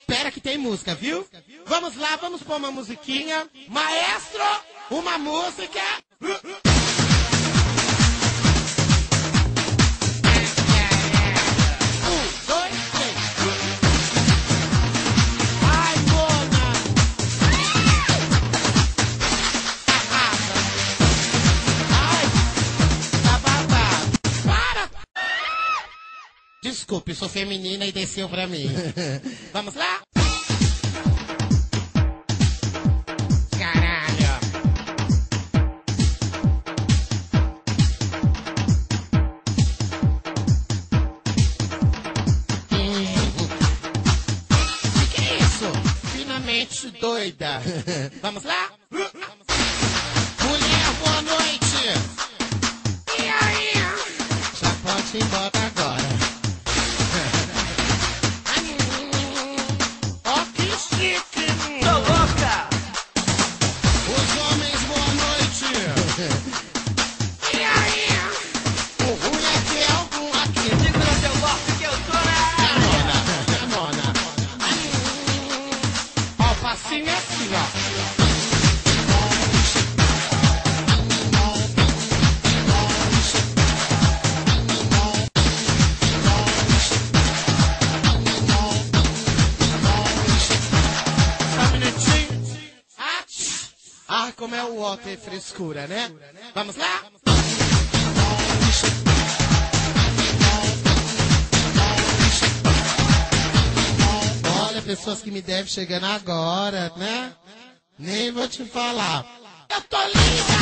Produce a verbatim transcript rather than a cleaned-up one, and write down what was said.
Espera que tem música, viu? Vamos lá, vamos pôr uma musiquinha. Maestro, uma música. Um, dois, três. Ai, Mona. Ai, tá babado. Para. Desculpe, sou feminina e desceu pra mim. Vamos lá? Caralho. O que é isso? Finamente doida. Vamos lá? Mulher, boa noite. E aí? Já pode ir embora agora. Assim, assim, ó. Só um minutinho. Ah, ah, como é o water frescura, né? Vamos lá? Pessoas que me devem chegando agora, né? Nem vou te falar. Eu tô linda!